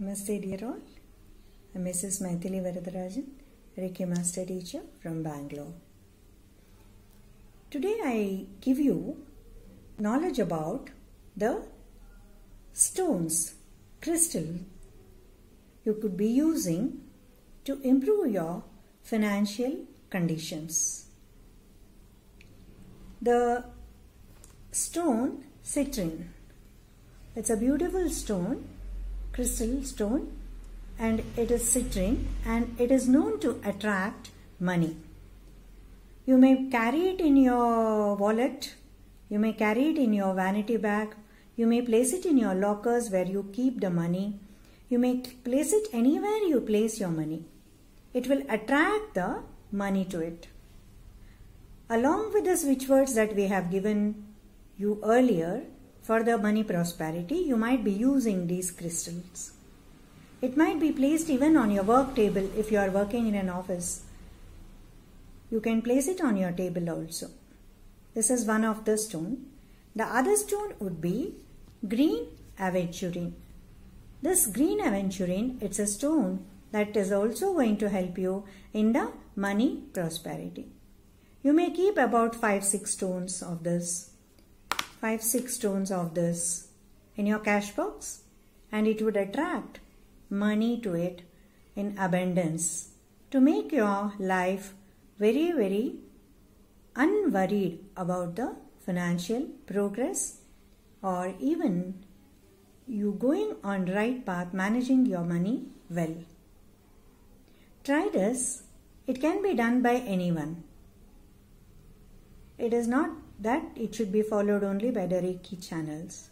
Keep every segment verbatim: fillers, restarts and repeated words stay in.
Namaste dear all, I am Missus Maithili Varadarajan, Reiki Master Teacher from Bangalore. Today I give you knowledge about the stones, crystal you could be using to improve your financial conditions. The stone citrine, it's a beautiful stone, crystal stone, and it is citrine and it is known to attract money. You may carry it in your wallet, you may carry it in your vanity bag, you may place it in your lockers where you keep the money, you may place it anywhere you place your money. It will attract the money to it. Along with the switch words that we have given you earlier, for the money prosperity, you might be using these crystals. It might be placed even on your work table if you are working in an office. You can place it on your table also. This is one of the stone. The other stone would be green aventurine. This green aventurine, it's a stone that is also going to help you in the money prosperity. You may keep about five, six stones of this. Five, six stones of this in your cash box, and it would attract money to it in abundance to make your life very, very unworried about the financial progress, or even you going on right path, managing your money well. Try this. It can be done by anyone. It is not that it should be followed only by the Reiki channels.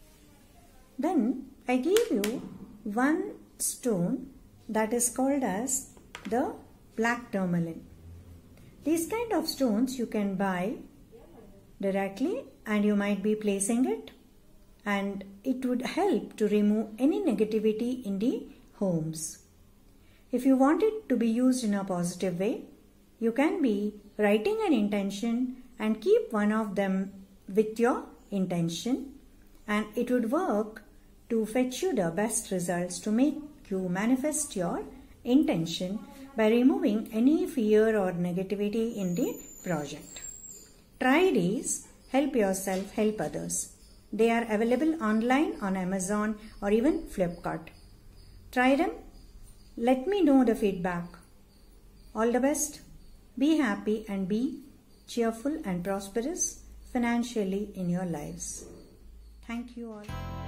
Then I gave you one stone that is called as the black tourmaline. These kind of stones you can buy directly and you might be placing it, and it would help to remove any negativity in the homes. If you want it to be used in a positive way, you can be writing an intention and keep one of them with your intention, and it would work to fetch you the best results to make you manifest your intention by removing any fear or negativity in the project. Try these, help yourself, help others. They are available online on Amazon or even Flipkart. Try them. Let me know the feedback. All the best. Be happy and be cheerful and prosperous financially in your lives. Thank you all.